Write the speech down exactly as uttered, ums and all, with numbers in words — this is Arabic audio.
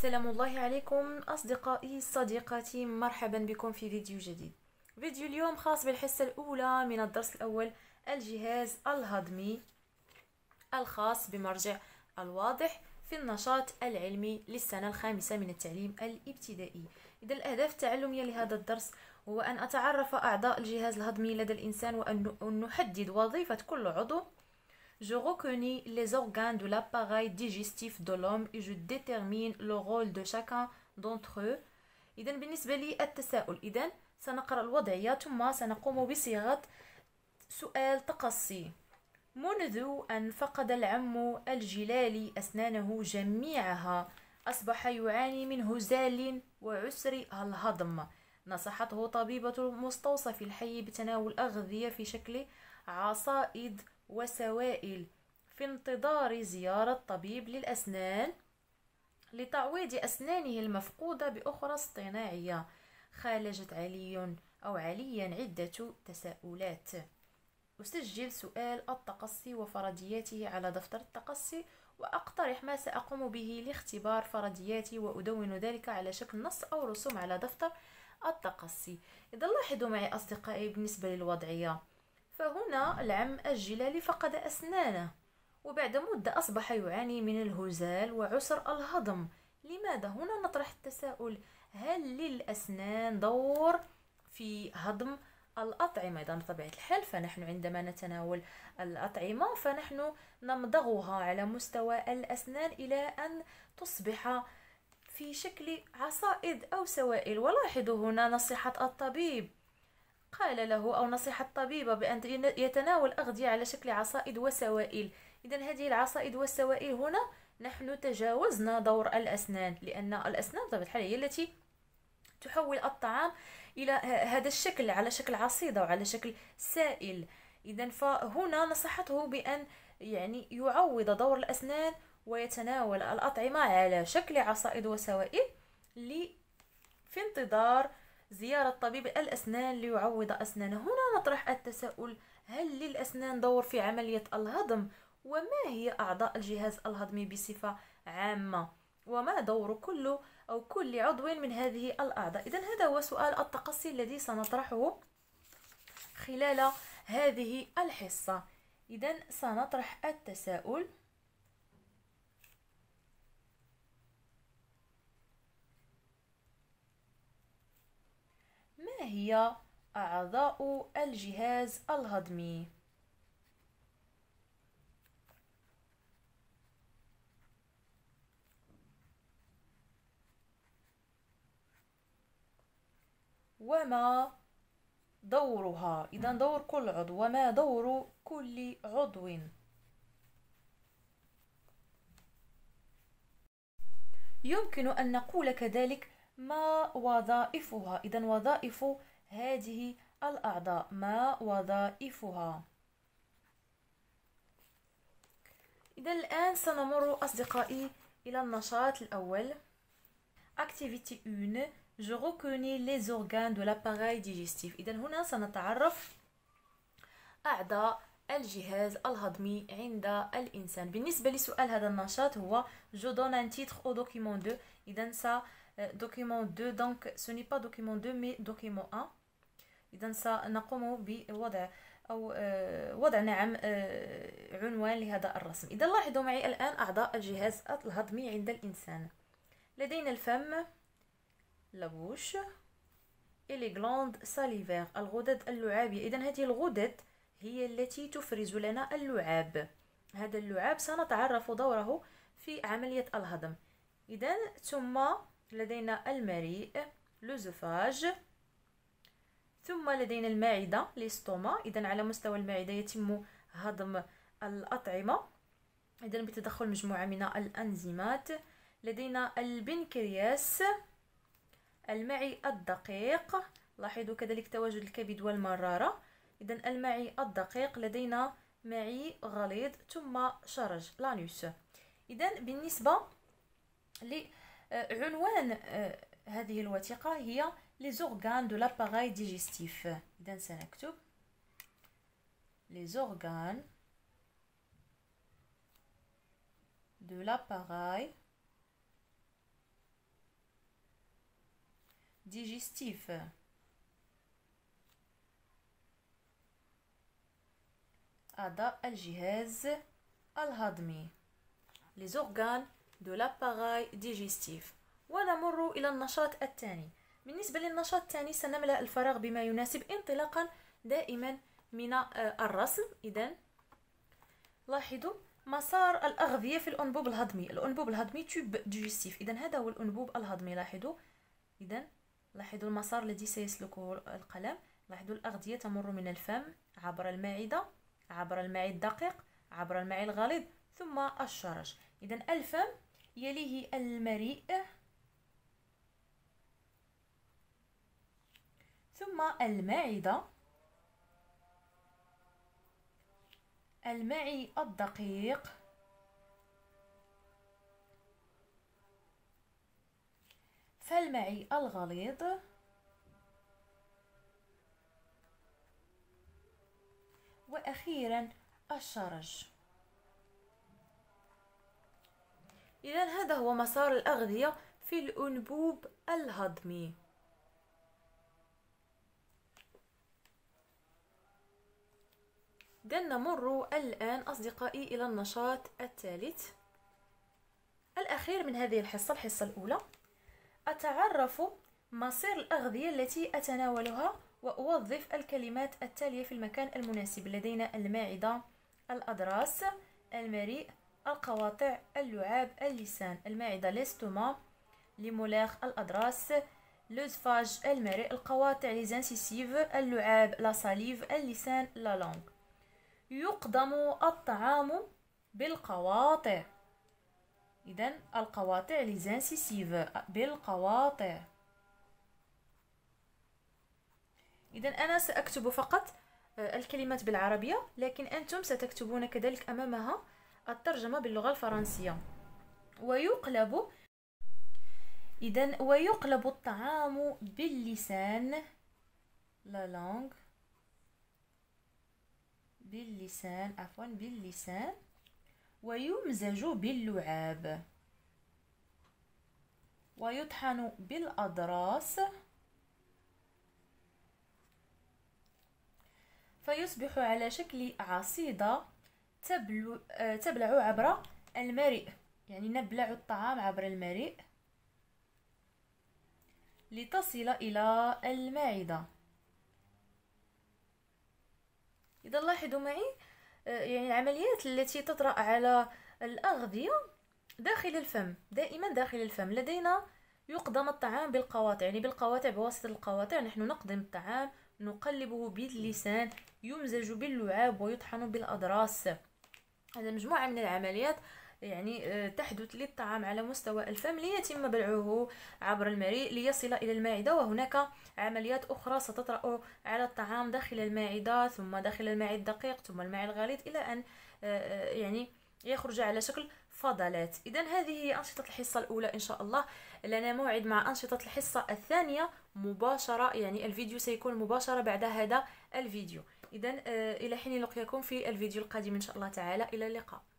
سلام الله عليكم أصدقائي صديقاتي، مرحبا بكم في فيديو جديد. فيديو اليوم خاص بالحصة الأولى من الدرس الأول، الجهاز الهضمي الخاص بمرجع الواضح في النشاط العلمي للسنة الخامسة من التعليم الابتدائي. إذا الأهداف التعلمية لهذا الدرس هو أن أتعرف أعضاء الجهاز الهضمي لدى الإنسان وأن نحدد وظيفة كل عضو. Je reconnais les organes de l'appareil digestif de l'homme et je détermine le rôle de chacun d'entre eux. إذا بالنسبة لي التساؤل، إذا سنقرأ الوضعية ثم سنقوم بصياغة سؤال تقصي. منذ أن فقد العم الجلالي أسنانه جميعها أصبح يعاني من هزال وعسر الهضم. نصحته طبيبة المستوصف الحي بتناول أغذية في شكل عصائد وسوائل في انتظار زيارة طبيب للأسنان لتعويض أسنانه المفقودة بأخرى اصطناعية. خالجت علي أو عليا عدة تساؤلات. أسجل سؤال التقصي وفرضياته على دفتر التقصي وأقترح ما سأقوم به لاختبار فرضياتي وأدون ذلك على شكل نص أو رسوم على دفتر التقصي. إذا لاحظوا معي أصدقائي بالنسبة للوضعية، فهنا العم الجلالي فقد أسنانه وبعد مدة أصبح يعاني من الهزال وعسر الهضم. لماذا؟ هنا نطرح التساؤل: هل للأسنان دور في هضم الأطعمة؟ إذا بطبيعة الحال فنحن عندما نتناول الأطعمة فنحن نمضغها على مستوى الأسنان إلى أن تصبح في شكل عصائد أو سوائل. ولاحظوا هنا نصيحة الطبيب، قال له أو نصيحة الطبيبة بأن يتناول أغذية على شكل عصائد وسوائل. إذن هذه العصائد والسوائل هنا نحن تجاوزنا دور الأسنان، لأن الأسنان بطبيعة الحال هي التي تحول الطعام إلى هذا الشكل، على شكل عصيدة وعلى شكل سائل. إذن فهنا نصحته بأن يعني يعوض دور الأسنان ويتناول الأطعمة على شكل عصائد وسوائل في انتظار زيارة طبيب الأسنان ليعوض أسنانه. هنا نطرح التساؤل: هل للأسنان دور في عملية الهضم؟ وما هي أعضاء الجهاز الهضمي بصفة عامة؟ وما دور كل أو كل عضو من هذه الأعضاء؟ إذن هذا هو سؤال التقصي الذي سنطرحه خلال هذه الحصة. إذن سنطرح التساؤل: ما هي أعضاء الجهاز الهضمي؟ وما دورها؟ إذا دور كل عضو، وما دور كل عضو؟ يمكن أن نقول كذلك ما وظائفها. إذا وظائف هذه الأعضاء، ما وظائفها؟ إذا الآن سنمر أصدقائي إلى النشاط الأول. Activité واحد. Je reconnais les organes de l'appareil digestif. إذا هنا سنتعرف أعضاء الجهاز الهضمي عند الإنسان. بالنسبة لسؤال هذا النشاط هو Je donne un titre au document deux. إذا س document deux donc ce n'est pas document deux mais document un. إذا سنقوم بوضع أو وضع نعم عنوان لهذا الرسم. إذا لاحظوا معي الآن أعضاء الجهاز الهضمي عند الإنسان. لدينا الفم، la bouche et les glandes salivaires، الغدد اللعابية. إذا هذه الغدد هي التي تفرز لنا اللعاب. هذا اللعاب سنتعرف دوره في عملية الهضم. إذا ثم لدينا المريء، لوزوفاج، ثم لدينا المعدة، ليستوما. إذا على مستوى المعدة يتم هضم الأطعمة إذا بتدخل مجموعة من الأنزيمات. لدينا البنكرياس، المعي الدقيق، لاحظوا كذلك تواجد الكبد والمرارة. إذا المعي الدقيق، لدينا معي غليظ، ثم شرج، لانوس. إذا بالنسبة لعنوان هذه الوثيقة هي les organes de l'appareil digestif. إذا سنكتب les organes de l'appareil digestif. أعضاء الجهاز الهضمي. les organes de l'appareil digestif. ونمر إلى النشاط الثاني. بالنسبة للنشاط الثاني سنملأ الفراغ بما يناسب انطلاقا دائما من الرسم. إذن لاحظوا مسار الأغذية في الأنبوب الهضمي. الأنبوب الهضمي تيوب ديجستيف. إذن هذا هو الأنبوب الهضمي. لاحظوا إذن لاحظوا المسار الذي سيسلكه القلم. لاحظوا الأغذية تمر من الفم عبر المعدة عبر المعي الدقيق عبر المعي الغليظ ثم الشرج. إذن الفم يليه المريء ثم المعدة المعي الدقيق فالمعي الغليظ وأخيرا الشرج. إذن هذا هو مسار الأغذية في الأنبوب الهضمي. إذن نمر الآن أصدقائي إلى النشاط الثالث الأخير من هذه الحصة، الحصة الأولى. أتعرف مصير الأغذية التي أتناولها وأوظف الكلمات التالية في المكان المناسب. لدينا المعدة، الأضراس، المريء، القواطع، اللعاب، اللسان. المعدة ليستوما، لمولاخ الأضراس، لوزفاج المريء، القواطع ليزانسيسيف، اللعاب لا ساليف، اللسان لا لونغ. يقدم الطعام بالقواطع. إذن القواطع ليزانسيسيف بالقواطع. إذن أنا سأكتب فقط الكلمات بالعربية، لكن أنتم ستكتبون كذلك أمامها الترجمة باللغة الفرنسية. ويقلب إذن ويقلب الطعام باللسان لا لونغ باللسان عفوا باللسان ويمزج باللعاب ويطحن بالأضراس فيصبح على شكل عصيدة تبلع عبر المريء. يعني نبلع الطعام عبر المريء لتصل إلى المعدة. إذا لاحظوا معي يعني العمليات التي تطرأ على الأغذية داخل الفم، دائما داخل الفم. لدينا يقدم الطعام بالقواطع، يعني بالقواطع، بواسطة القواطع نحن نقدم الطعام، نقلبه باللسان، يمزج باللعاب ويطحن بالأضراس. هذا مجموعة من العمليات يعني تحدث للطعام على مستوى الفم ليتم بلعه عبر المريء ليصل إلى المعدة. وهناك عمليات أخرى ستطرأ على الطعام داخل المعدة ثم داخل المعي الدقيق ثم المعي الغليظ إلى أن يعني يخرج على شكل فضلات. إذن هذه هي أنشطة الحصة الأولى. إن شاء الله لنا موعد مع أنشطة الحصة الثانية مباشرة، يعني الفيديو سيكون مباشرة بعد هذا الفيديو. إذن إلى حين نلقاكم في الفيديو القادم إن شاء الله تعالى. إلى اللقاء.